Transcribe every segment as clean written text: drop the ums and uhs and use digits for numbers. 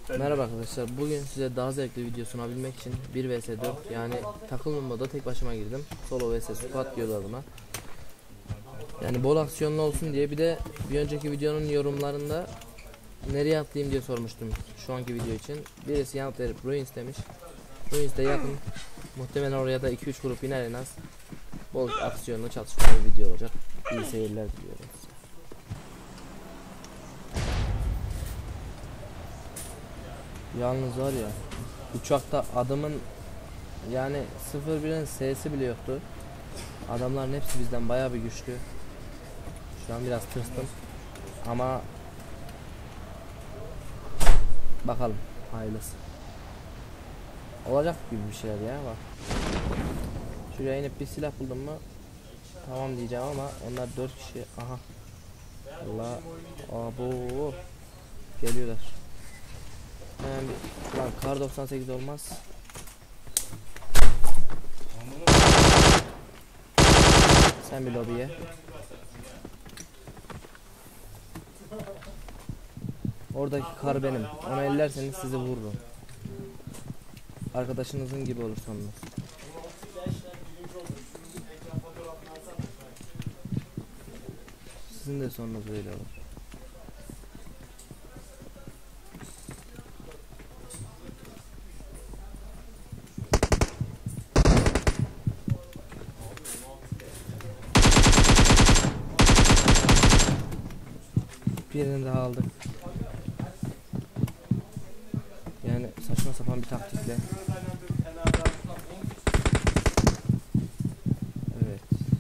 Merhaba arkadaşlar, bugün size daha zevkli video sunabilmek için 1 vs 4 yani takımlı moda tek başıma girdim. Solo vs squad diyorlar buna. Yani bol aksiyonlu olsun diye. Bir de bir önceki videonun yorumlarında nereye atlayayım diye sormuştum şu anki video için. Birisi yanıt verip Ruins demiş. Ruins de yakın, muhtemelen oraya da 2-3 grup iner en az. Bol aksiyonlu çatışmalı bir video olacak. İyi seyirler diliyorum. Yalnız var ya, uçakta adamın yani 01'in S'si bile yoktu. Adamların hepsi bizden bayağı bir güçlü. Şu an biraz tırstım ama bakalım hayırlısı. Olacak gibi bir şeyler ya, bak. Şuraya inip bir silah buldum mu tamam diyeceğim ama onlar 4 kişi. Aha. Allah, abo geliyorlar. Hemen bir lan, kar 98 olmaz. Sen bir lobiye. Oradaki kar benim. Onu ellerseniz sizi vururum. Arkadaşınızın gibi olur sonunuz. Sizin de sonunuz böyle olur. Birini daha aldık. Yani saçma sapan bir taktikle. Evet.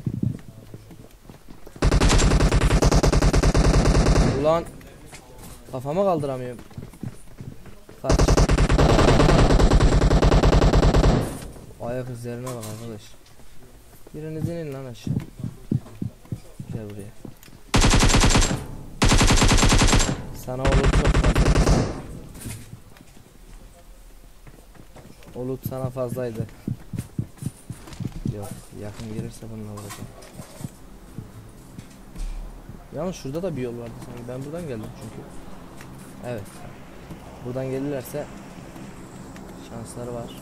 Ulan kafama kaldıramıyorum. Kaç. Ayak izlerine bak arkadaş. Biriniz inin lan aşağı. Gel buraya. Sana olur çok fazla. Olut sana fazlaydı. Yok, yakın gelirse bununla vuracağım. Yalnız şurada da bir yol vardı sanki. Ben buradan geldim çünkü. Evet. Buradan gelirlerse şansları var.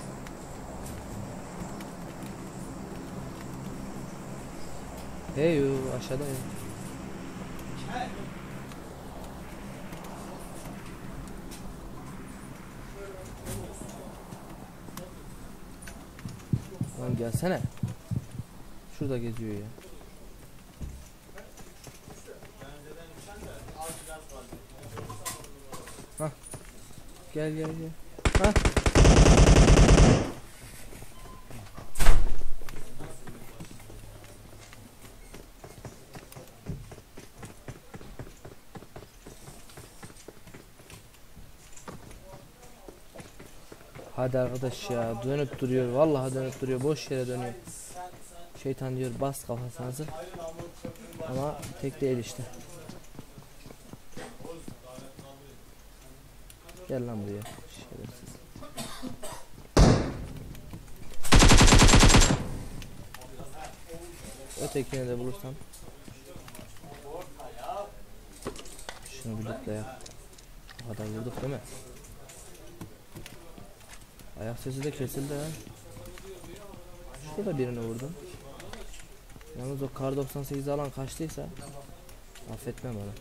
Hey yo, aşağıda ya. Lan gelsene. Şurada geziyor ya. Hah. Gel gel gel. Hah. Hadi arkadaş ya, dönüp duruyor, vallahi dönüp duruyor, boş yere dönüyor. Şeytan diyor bas kafasınızı, ama tek değil işte. Gel lan buraya şerefsiz. Ötekini de bulursam şunu bir lootlayalım. O kadar vurduk değil mi? Ayak sesi de kesildi ha. Şurada birini vurdum. Yalnız o kar 98 alan kaçtıysa affetmem onu.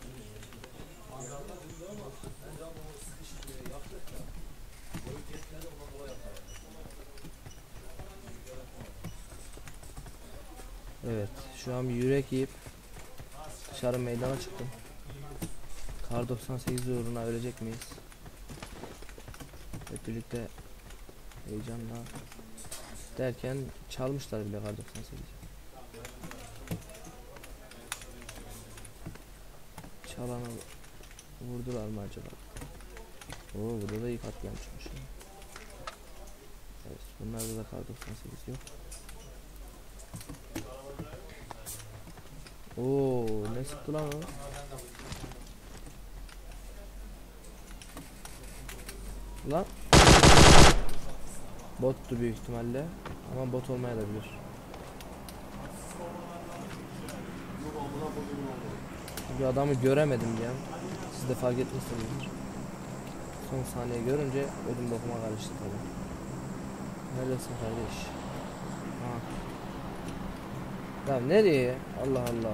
Evet, şu an bir yürek yiyip dışarı meydana çıktım. Kar 98 uğruna ölecek miyiz? Hep birlikte heyecanla derken çalmışlar bile kar 98'i. Çalanı vurdular mı acaba? Oo, burada da iyi katliam çıkmış. Evet, bunlarda da kar 98 yok. Oo, ne sıktı lan o? Lan bottu büyük ihtimalle, ama bot olmayabilir. Bir adamı göremedim ya. Siz de fark etmişsinizdir. son saniye görünce ödüm bokuma karıştı tabii. Neredesin kardeş? Ha. Ya nereye? Allah Allah.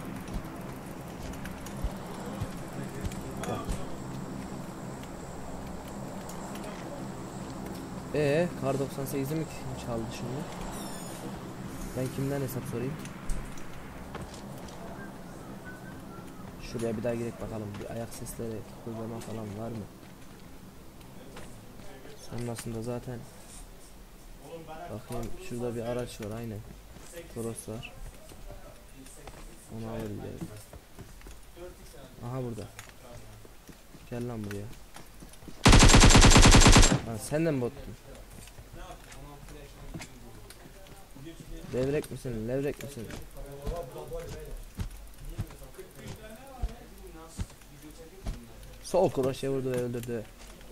Kar 98'i mi çaldı şimdi? Ben kimden hesap sorayım? Şuraya bir daha girek bakalım. Bir ayak sesleri, kıpırdama falan var mı? Sonrasında zaten bakayım, şurada bir araç var aynen. Toros var. Onu alabiliriz. Aha burada. Gel lan buraya. Lan sen de mi bottun? Levrek misin? Levrek misin? Sol kroşe vurdu ve öldürdü.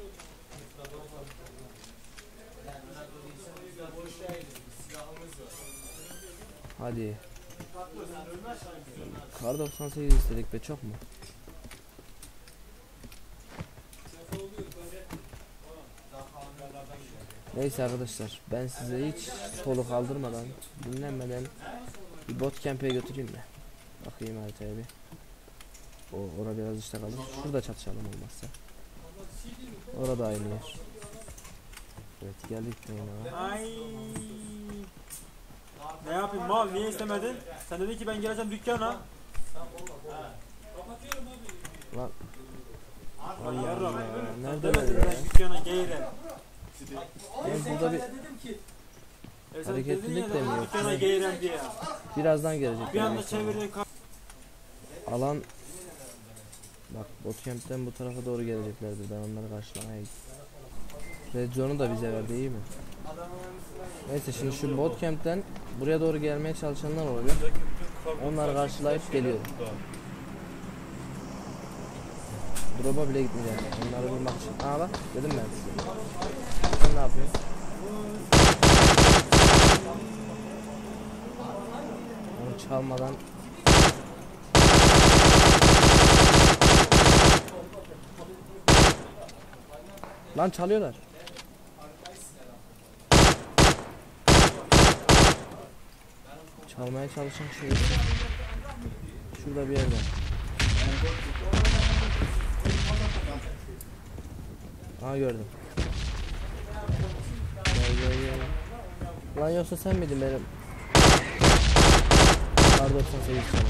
Hadi. Kar 98 istedik be, çok mu? Neyse arkadaşlar, ben size hiç soluk aldırmadan, dinlenmeden bir bot camp'e götüreyim mi? Bakayım haritaya bir. Orada biraz işte kalır. Şurada çatışalım olmazsa. Orada aynı yer. Evet, geldik oyuna. Ay. Ne yapayım mal, niye istemedin? Sen dedin ki ben geleceğim dükkana. Lan. Allah Allah. Nerede ben dükkana gelirim. burada bir hareketlilik de mi yok? Dükkana gelirim diye. Birazdan gelecek. Bir anda çevirdin. Alan. Bak, botcamp'ten bu tarafa doğru geleceklerdir. Ben onları karşılamaya gittim. Red zone'u da bize verdi, iyi mi? Neyse, şimdi şu botcamp'ten buraya doğru gelmeye çalışanlar oluyor. Onları karşılayıp geliyorum. Drop'a bile gitmeyeceğim. Onları bulmak için. Aa bak, dedim ben size. Sen ne yapıyorsun? Onu çalmadan. Lan çalıyorlar. Çalmaya çalışan şey. Şurada bir yerde. Aa, gördüm. Gel. Lan yoksa sen miydin benim? Kar 98 canım.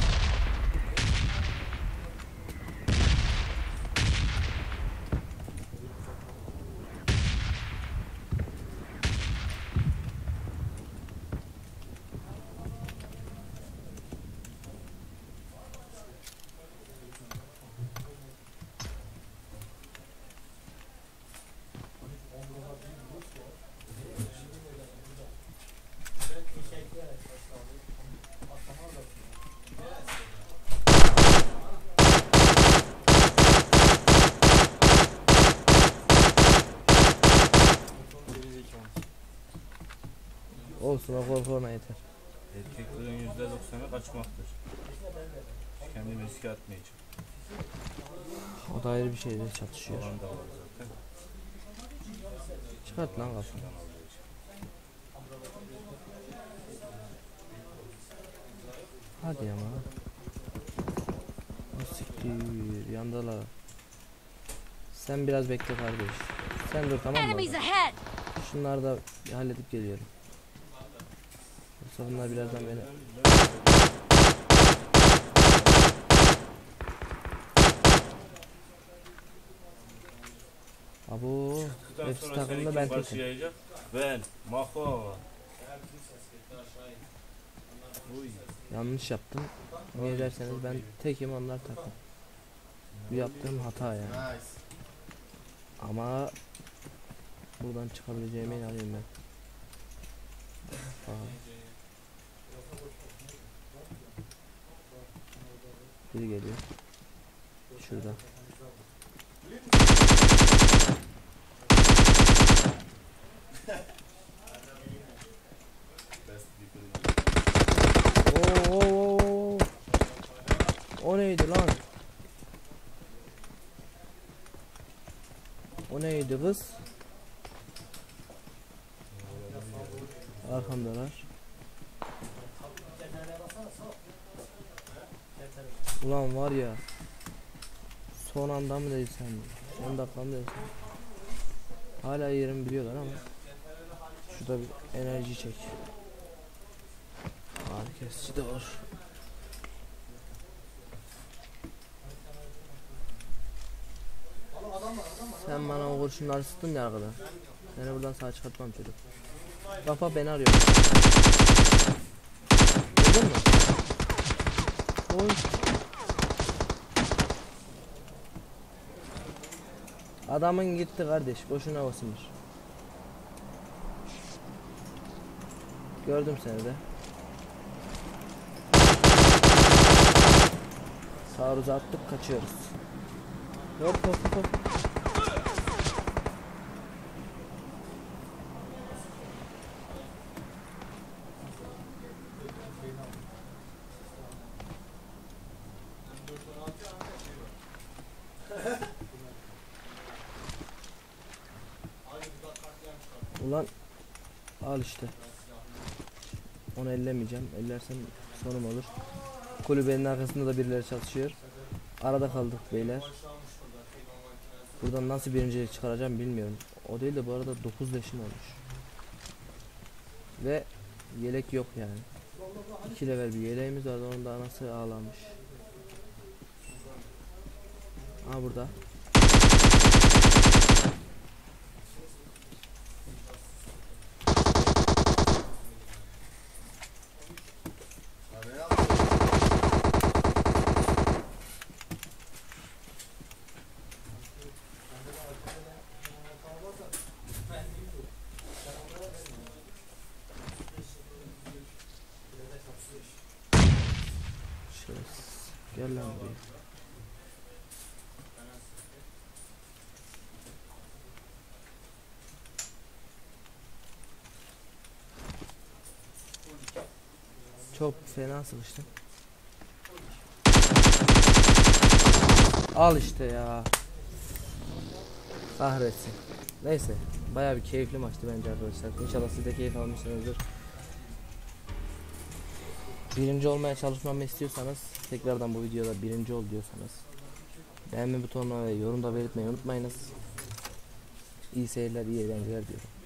Olsun, o korkuna yeter. Erkeklerin %90'ı kaçmaktır. Kendini riske atmayacak. O da ayrı bir şeyle çatışıyor. Olan da var zaten. Çıkart lan kafını. Hadi ama. O siktir, yandalar. Sen biraz bekle kardeş. Sen dur, tamam mı? Şunları da halledip geliyorum. Yoksa bunlar birazdan beni... Abo, hepsi takımda, ben tekim. Ben, Maho. Yanlış yaptım. Niye derseniz ben tekim, onlar takım. Bu yaptığım hata yani. Ama buradan çıkabileceğime inanıyorum ben. Aha. Biri geliyor. Şurada. Oo. O neydi lan? O ne neydi kız? Arkamdalar. Ulan var ya. Son anda mı değilsen? Son dakika mı değilsen? Hala yerimi biliyorlar ama. Şurada bir enerji çek. Kesici de var. Sen bana o kurşunları sıktın ya arkadan. Seni buradan sağ çıkartmam çocuk. Kafa beni arıyor. Gördün mü? Oy. Adamın gitti kardeş. Boşuna basılır. Gördüm seni de. Taarruza attık, kaçıyoruz. Hop hop hop. Ulan al işte. Onu ellemeyeceğim. Ellersem sonum olur. Kulübenin arkasında da birileri çalışıyor. Arada kaldık beyler. Buradan nasıl birincilik çıkaracağım bilmiyorum. O değil de bu arada 9 leşim olmuş. Ve yelek yok yani. 2 level bir yeleğimiz vardı, onun da anası ağlamış. Aa burada. Gel lan buraya. Çok fena sıkıştım. Al işte ya. Kahretsin. Neyse. Bayağı bir keyifli maçtı bence arkadaşlar. İnşallah siz de keyif almışsınızdır. Birinci olmaya çalışmamı istiyorsanız, tekrardan bu videoda birinci ol diyorsanız beğenme butonuna ve yorumda belirtmeyi unutmayınız. İyi seyirler, iyi eğlenceler diyorum.